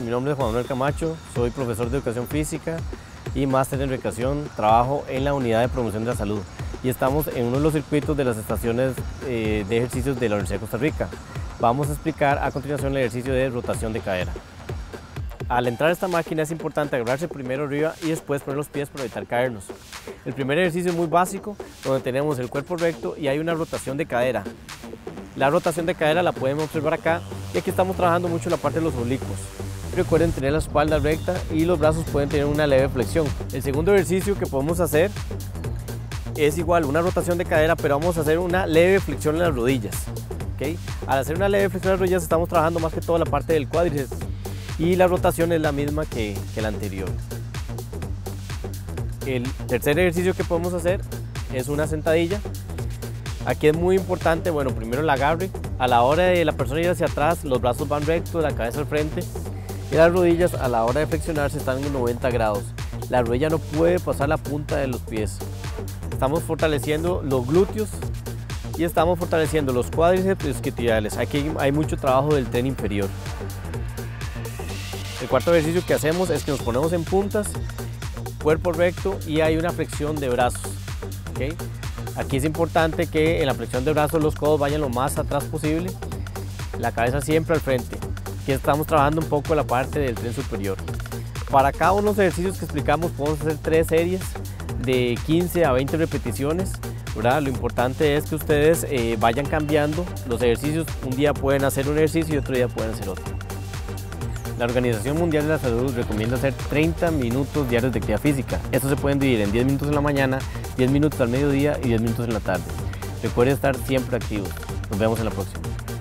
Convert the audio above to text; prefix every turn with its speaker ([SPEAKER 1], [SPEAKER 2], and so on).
[SPEAKER 1] mi nombre es Juan Manuel Camacho, soy profesor de Educación Física y máster en Recreación, trabajo en la Unidad de Promoción de la Salud y estamos en uno de los circuitos de las estaciones de ejercicios de la Universidad de Costa Rica. Vamos a explicar a continuación el ejercicio de rotación de cadera. Al entrar a esta máquina es importante agarrarse primero arriba y después poner los pies para evitar caernos. El primer ejercicio es muy básico, donde tenemos el cuerpo recto y hay una rotación de cadera. La rotación de cadera la pueden observar acá y aquí estamos trabajando mucho la parte de los oblicuos. Recuerden tener la espalda recta y los brazos pueden tener una leve flexión. El segundo ejercicio que podemos hacer es igual, una rotación de cadera, pero vamos a hacer una leve flexión en las rodillas. ¿Okay? Al hacer una leve flexión en las rodillas estamos trabajando más que todo la parte del cuádriceps y la rotación es la misma que la anterior. El tercer ejercicio que podemos hacer es una sentadilla. Aquí es muy importante, bueno, primero el agarre. A la hora de la persona ir hacia atrás, los brazos van rectos, la cabeza al frente y las rodillas a la hora de flexionarse están en 90 grados. La rodilla no puede pasar la punta de los pies. Estamos fortaleciendo los glúteos y estamos fortaleciendo los cuádriceps y isquiotibiales. Aquí hay mucho trabajo del tren inferior. El cuarto ejercicio que hacemos es que nos ponemos en puntas, cuerpo recto y hay una flexión de brazos. ¿Okay? Aquí es importante que en la flexión de brazos los codos vayan lo más atrás posible, la cabeza siempre al frente. Aquí estamos trabajando un poco la parte del tren superior. Para cada uno de los ejercicios que explicamos podemos hacer 3 series de 15 a 20 repeticiones. ¿Verdad? Lo importante es que ustedes vayan cambiando los ejercicios. Un día pueden hacer un ejercicio y otro día pueden hacer otro. La Organización Mundial de la Salud recomienda hacer 30 minutos diarios de actividad física. Estos se pueden dividir en 10 minutos en la mañana, 10 minutos al mediodía y 10 minutos en la tarde. Recuerden estar siempre activos. Nos vemos en la próxima.